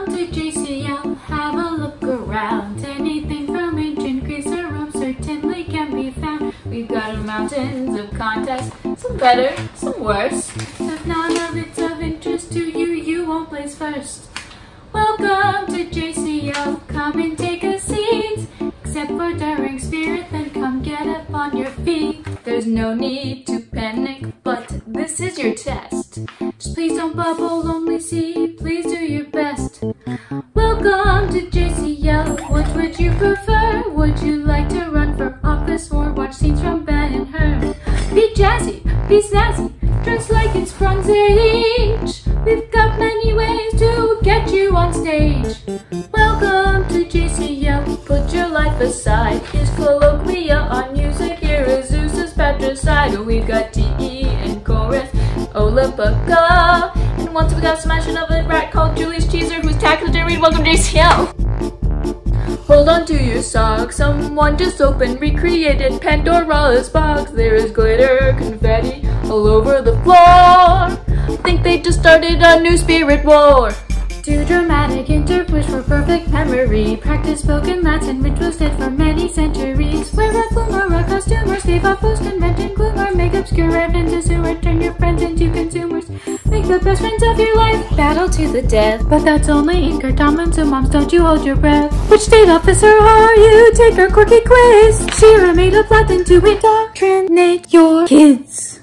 Welcome to JCL, have a look around. Anything from ancient Greece or Rome certainly can be found. We've got mountains of contests, some better, some worse. If none of it's of interest to you, you won't place first. Welcome to JCL, come and take a seat. Except for daring spirit, then come get up on your feet. There's no need to panic, but this is your test. Just please don't bubble, only see, please do your best. Welcome to JCL, what would you prefer? Would you like to run for office or watch scenes from Ben and Her? Be jazzy, be snazzy, dress like it's Bronze Age. We've got many ways to get you on stage. Welcome to JCL, put your life aside. Here's colloquia on music, here is Zeus's patricide. We've got TE and chorus, Olympica. And once we got a smashing of a rat called Julius Caesar who's taxidermied. Welcome to JCL. Hold on to your socks, someone just opened, recreated Pandora's box. There is glitter, confetti all over the floor. Think they just started a new spirit war. Too dramatic, interpush for perfect memory. Practice spoken Latin, which was dead for many centuries. Wear a plume or a costume or stave off post-convention gloom or make obscure evidence into sewer. Turn your friends into consumers. Make the best friends of your life. Battle to the death, but that's only in Cardaman, so moms, don't you hold your breath. Which state officer are you? Take our quirky quiz. Shira made up Latin to indoctrinate your kids.